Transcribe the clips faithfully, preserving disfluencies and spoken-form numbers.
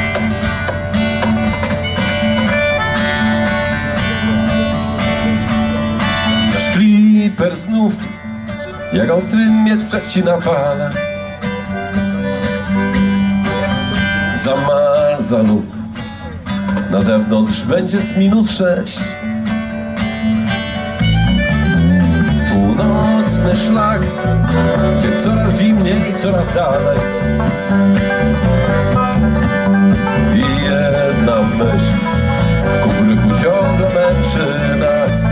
Szkliper znów jak ostry miecz przecina fala. Zamarza lub na zewnątrz będzie z minus sześć. Północny szlak, gdzie coraz zimniej i coraz dalej. I jedna myśl w kukuryku ciągle męczy nas.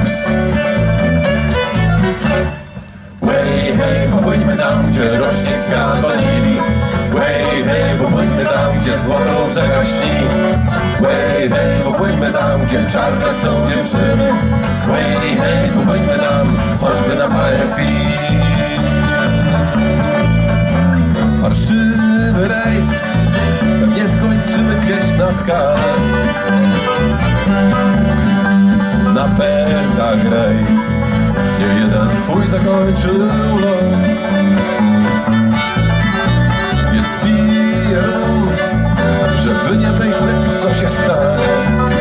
Hej, hej, popłyńmy tam, gdzie rośnie kwiat wanilii. Hej, hej, popłyńmy tam, gdzie złoto brzega śni. Hej, hej, popłyńmy tam, gdzie czarne są dziewczyny. Hej, hej, popłyńmy tam, choćby na parę chwil. Parszywy rejs, pewnie skończymy gdzieś na skale. Na pętach rej, nie jeden swój zakończył los. Więc piję, żeby nie myśleć, co się stanie.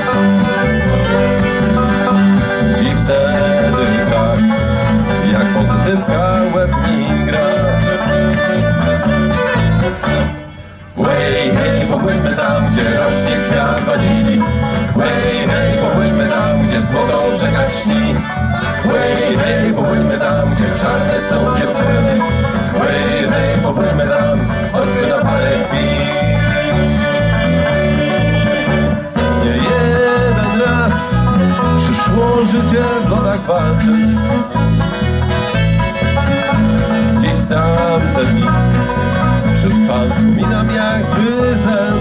I wtedy tak, jak pozytywka łeb mi gra. Hej, hej, popłyńmy tam, gdzie rośnie kwiat wanilii. Hej, hej, popłyńmy tam, gdzie złoto brzega śni. Hej, hej, popłyńmy tam, gdzie czarne są dziewczyny. Hej, hej, popłyńmy tam, choćby na parę chwil. Nie jeden raz przyszło życie w lodach walczyć. Dziś tamte dni przed pan wspominam jak zły sen.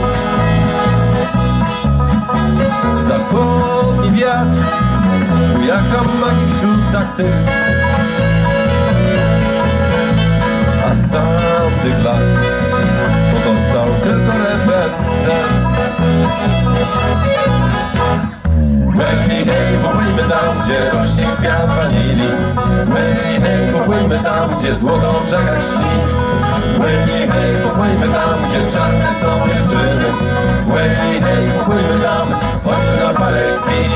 Zachodni wiatr buja hamaki wśród daktyl. A z tamtych lat pozostał tylko refren. Hej, hej, popłyńmy tam, gdzie rośnie kwiat wanilii. Hej, hej, popłyńmy tam, gdzie złoto brzega śni. Hej, hej, popłyńmy tam, gdzie czarne są dziewczyny. Hej, hej, popłyńmy tam, choćby na parę chwil.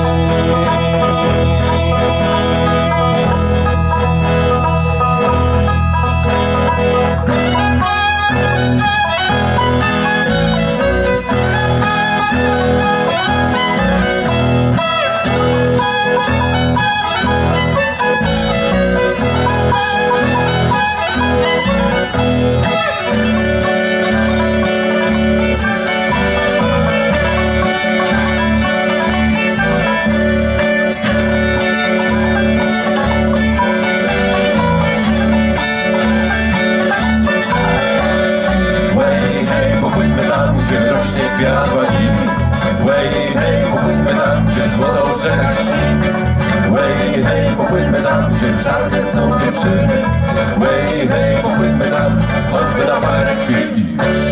Gdzie rośnie kwiat wanilii. Hej, hej, popłyńmy tam, gdzie złoto brzega śni. Hej, hej, popłyńmy tam, gdzie czarne są dziewczyny. Hej, hej, popłyńmy tam, choćby na parę chwil i już.